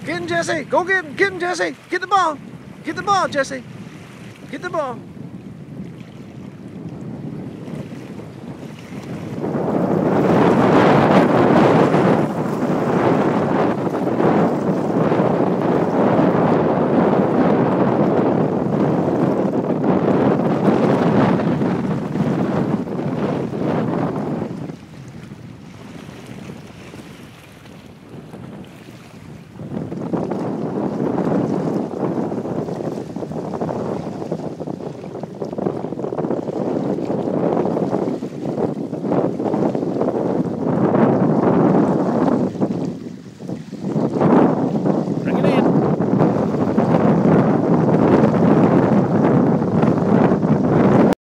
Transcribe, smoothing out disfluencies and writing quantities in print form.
Get him, Jesse. Go get him. Get him, Jesse. Get the ball. Get the ball, Jesse. Get the ball.